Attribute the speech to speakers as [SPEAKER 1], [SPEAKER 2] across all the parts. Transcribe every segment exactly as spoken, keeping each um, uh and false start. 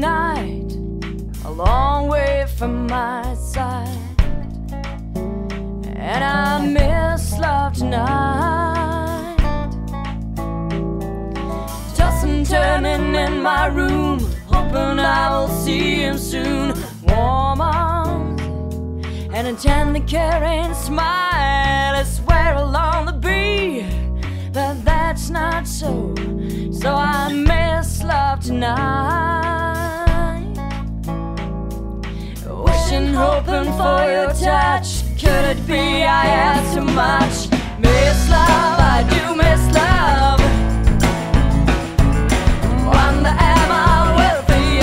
[SPEAKER 1] tonight, a long way from my side, and I miss love tonight. Tossing, turning in my room, hoping I will see him soon. Warm arms and a tender, caring smile. I swear along the beat, but that's not so. So I miss love tonight. Wishing, hoping for your touch. Could it be I ask too much? Miss love, I do miss love. Wonder, am I wealthy?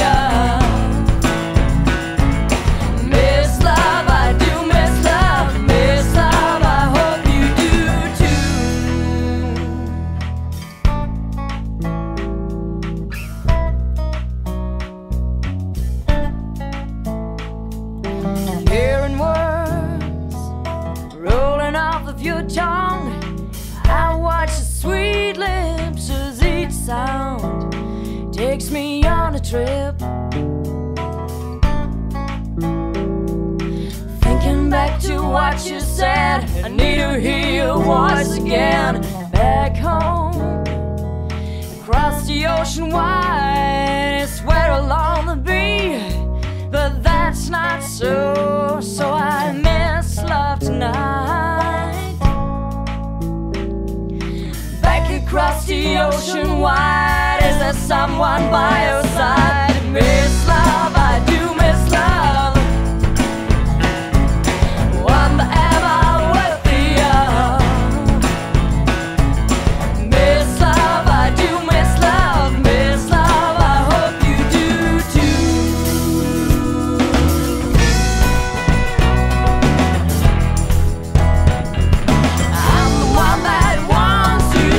[SPEAKER 1] Miss love, I do miss love. Miss love, I hope you do too. Hearing words rolling off of your tongue, I watch the sweet lips as each sound takes me on a trip. Thinking back to what you said, I need to hear your voice again. Back home, across the ocean wide, I swear along the beat, but that's not so. So I miss love tonight. Back across the ocean wide, is there someone by your side? Miss love, I do miss love. Wonder, am I worthy of? Miss love, I do miss love. Miss love, I hope you do too. I'm the one that wants you.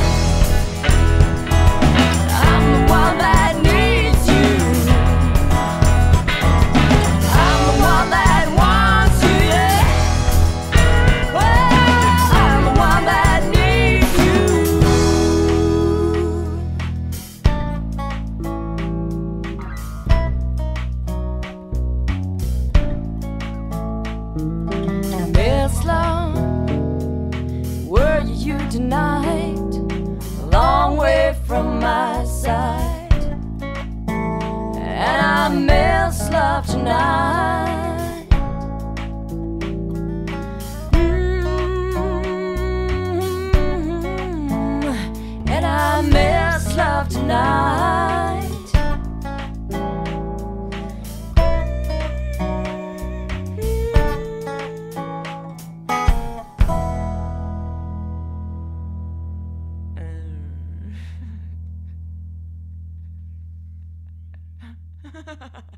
[SPEAKER 1] I'm the one that needs you. I'm the one that wants you, yeah. Well, I'm the one that needs you. Miss love, were you tonight? A long way from my side, and I miss love tonight. Mm-hmm. And I miss love tonight. Ha ha ha.